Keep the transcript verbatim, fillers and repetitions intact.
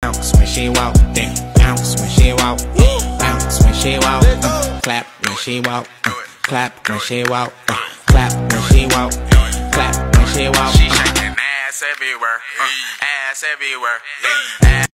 bounce when she walk, then bounce when she walk, bounce when she walk, uh, clap when she walk, uh, clap when she walk, uh, clap when she walk, clap when she walk. She shaking ass everywhere, uh, ass everywhere. Ass